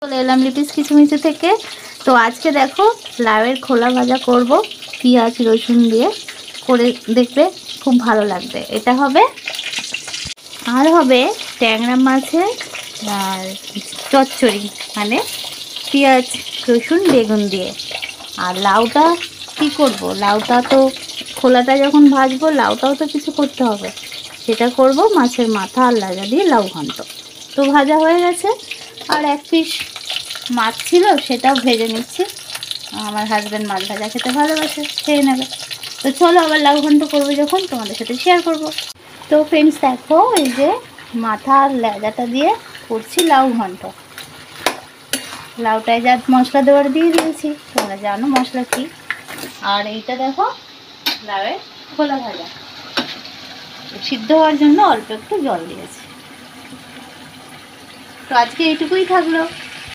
চলে এলাম লিপিস কিচমিচি থেকে। তো আজকে দেখো লাউয়ের খোলা ভাজা করব পেঁয়াজ রসুন দিয়ে, করে দেখবে খুব ভালো লাগবে। এটা হবে আর হবে ট্যাংরা মাছের আর চচ্চড়ি, মানে পেঁয়াজ রসুন বেগুন দিয়ে। আর লাউটা কি করব, লাউটা তো খোলাটা যখন ভাজবো লাউটাও তো কিছু করতে হবে, সেটা করব মাছের মাথা আর লাগা দিয়ে লাউ ঘন্ট। তো ভাজা হয়ে গেছে, আর এক পিস মাছ ছিল সেটাও ভেজে নিচ্ছি। আমার হাজব্যান্ড মাছ ভাজা খেতে ভালোবাসে, খেয়ে নেবে। তো চলো আবার লাউ ঘন্ট করবো যখন তোমাদের সাথে শেয়ার করব। তো ফ্রেন্ডস দেখো, এই যে মাথা আর লেজাটা দিয়ে করছি লাউ ঘন্ট। লাউটায় যা মশলা দেওয়ার দিয়ে দিয়েছি, তোমরা জানো মশলা কি। আর এইটা দেখো লাউয়ের খোলা ভাজা, সিদ্ধ হওয়ার জন্য অল্প একটু জল দিয়েছি। তো আজকে এইটুকুই থাকলো।